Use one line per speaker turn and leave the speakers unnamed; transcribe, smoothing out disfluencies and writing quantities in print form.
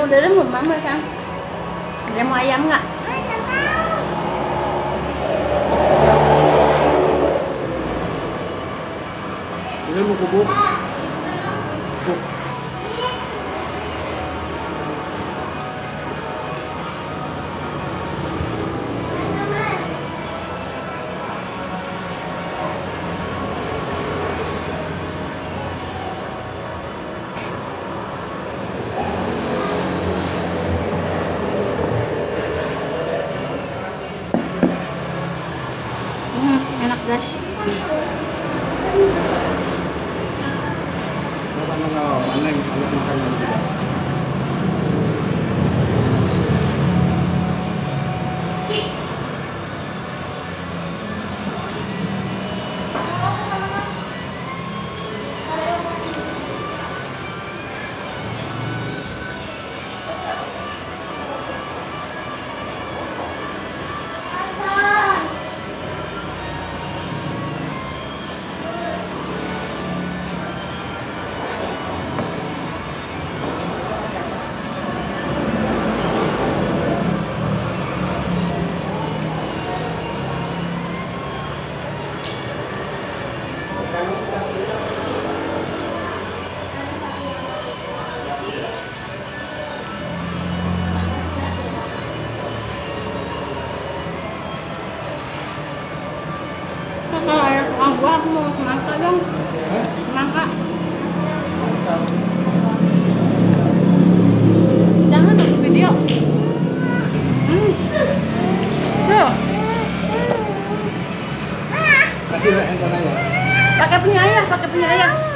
udah mau mama kan. Dia mau ayam nggak?
Ini mau kubuk.
Enak guys.
Aneh, kalau makan juga.
Kalau air tukang buah aku mau semangka dong. Semangka. Jangan aku video. Tuh.
Kasih handphone aja.
Pakai punya ayah.